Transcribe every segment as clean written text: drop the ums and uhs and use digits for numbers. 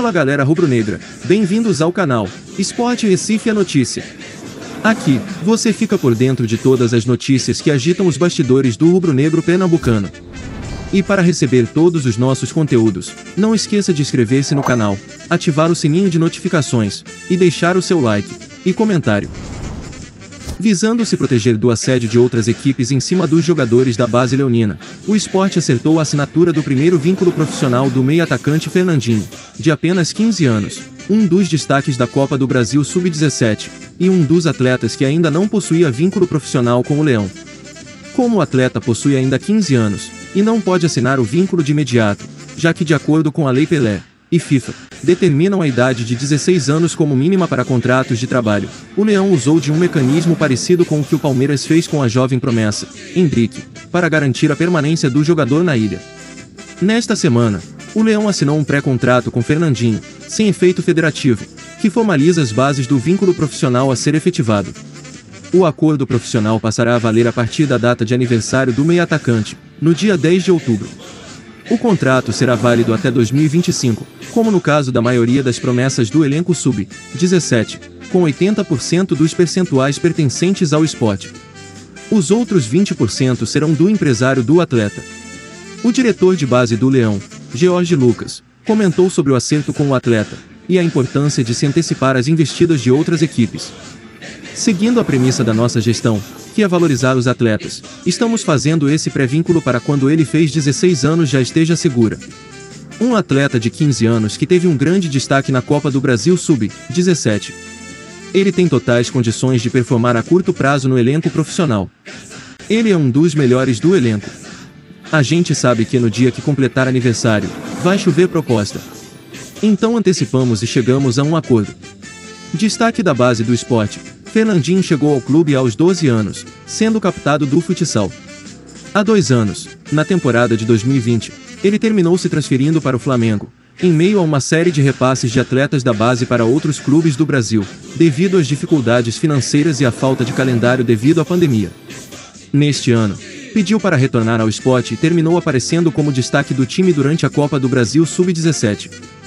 Fala galera rubro-negra, bem-vindos ao canal Esporte Recife a Notícia. Aqui, você fica por dentro de todas as notícias que agitam os bastidores do rubro-negro pernambucano. E para receber todos os nossos conteúdos, não esqueça de inscrever-se no canal, ativar o sininho de notificações, e deixar o seu like e comentário. Visando se proteger do assédio de outras equipes em cima dos jogadores da base leonina, o Sport acertou a assinatura do primeiro vínculo profissional do meio-atacante Fernandinho, de apenas 15 anos, um dos destaques da Copa do Brasil Sub-17, e um dos atletas que ainda não possuía vínculo profissional com o Leão. Como o atleta possui ainda 15 anos, e não pode assinar o vínculo de imediato, já que de acordo com a Lei Pelé e FIFA, determinam a idade de 16 anos como mínima para contratos de trabalho, o Leão usou de um mecanismo parecido com o que o Palmeiras fez com a jovem promessa, Hendrick, para garantir a permanência do jogador na ilha. Nesta semana, o Leão assinou um pré-contrato com Fernandinho, sem efeito federativo, que formaliza as bases do vínculo profissional a ser efetivado. O acordo profissional passará a valer a partir da data de aniversário do meio-atacante, no dia 10 de outubro. O contrato será válido até 2025, como no caso da maioria das promessas do elenco Sub-17, com 80% dos percentuais pertencentes ao Sport. Os outros 20% serão do empresário do atleta. O diretor de base do Leão, George Lucas, comentou sobre o acerto com o atleta, e a importância de se antecipar às investidas de outras equipes. Seguindo a premissa da nossa gestão, que é valorizar os atletas, estamos fazendo esse pré-vínculo para quando ele fez 16 anos já esteja segura. Um atleta de 15 anos que teve um grande destaque na Copa do Brasil Sub-17. Ele tem totais condições de performar a curto prazo no elenco profissional. Ele é um dos melhores do elenco. A gente sabe que no dia que completar aniversário, vai chover proposta. Então antecipamos e chegamos a um acordo. Destaque da base do Sport. Fernandinho chegou ao clube aos 12 anos, sendo captado do futsal. Há 2 anos, na temporada de 2020, ele terminou se transferindo para o Flamengo, em meio a uma série de repasses de atletas da base para outros clubes do Brasil, devido às dificuldades financeiras e à falta de calendário devido à pandemia. Neste ano, pediu para retornar ao Sport e terminou aparecendo como destaque do time durante a Copa do Brasil Sub-17.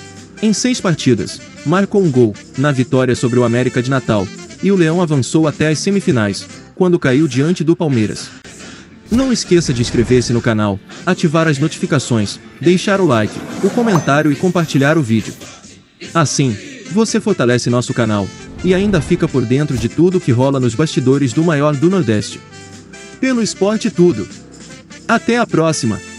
Em 6 partidas, marcou um gol, na vitória sobre o América de Natal, e o Leão avançou até as semifinais, quando caiu diante do Palmeiras. Não esqueça de inscrever-se no canal, ativar as notificações, deixar o like, o comentário e compartilhar o vídeo. Assim, você fortalece nosso canal, e ainda fica por dentro de tudo que rola nos bastidores do maior do Nordeste. Pelo Esporte Tudo. Até a próxima!